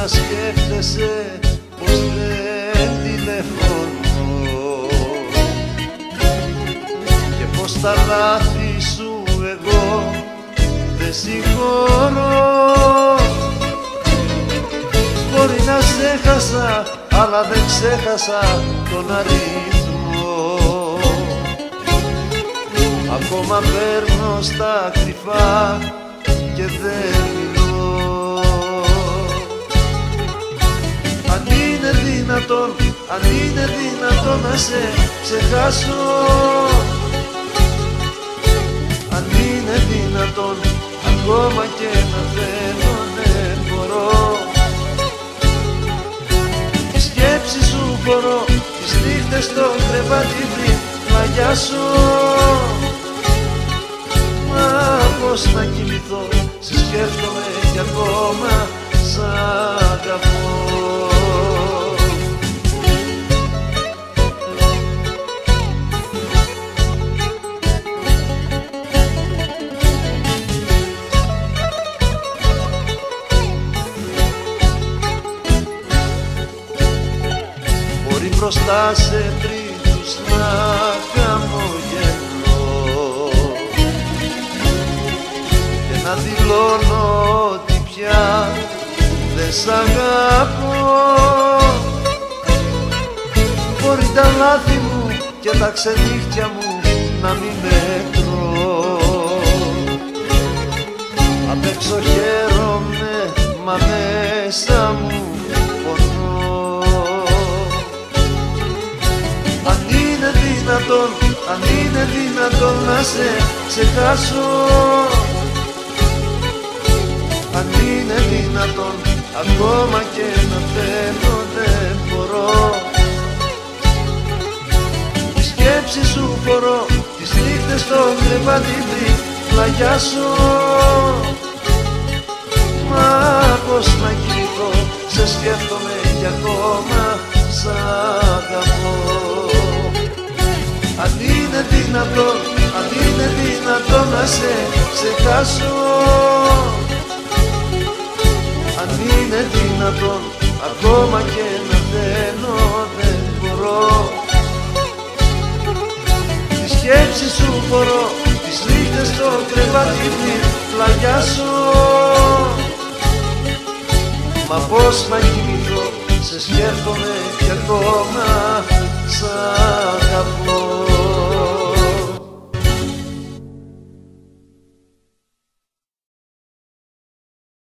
σκέφτεσαι πως δεν τηλεφωνώ και πως τα λάθη σου εγώ δεν συγχωρώ. Μπορεί να σε χάσα, αλλά δεν ξέχασα τον αριθμό. Ακόμα παίρνω στα κρυφά και δεν μιλώ. Αν είναι δυνατόν, αν είναι δυνατόν να σε ξεχάσω, αν είναι δυνατόν ακόμα και να θέλω δεν μπορώ. Τη σκέψη σου μπορώ, τις νύχτες στο κρεβάτι πριν πλαγιάσω. Μα πώς να κοιμηθώ, σε σκέφτομαι κι ακόμα σ' αγαπώ. Μπορεί μπροστά σε τρίτους να χαμογελώ και να δηλώνω ότι πια δεν σ' αγαπώ. Μπορεί τα λάθη μου και τα ξενύχτια μου να μην μετρώ. Απ' έξω χαίρομαι, μα μέσα μου πονώ. Αν είναι δυνατόν, αν είναι δυνατόν να σε ξεχάσω, αν είναι δυνατόν ακόμα και να θέλω δεν μπορώ. Τη σκέψη σου φορώ, τις νύχτες στο κρεβάτι πριν πλαγιάσω. Μα πώς να κοιμηθώ, σε σκέφτομαι κι ακόμα σ' αγαπώ. Αν είναι δυνατόν, αν είναι δυνατόν να σε ξεχάσω, αν είναι δυνατόν ακόμα και να θέλω δεν μπορώ. Τη σκέψη σου μπορώ, τις νύχτες στο κρεβάτι πριν πλαγιάσω. Μα πώς να κοιμηθώ, σε σκέφτομαι κι ακόμα σ'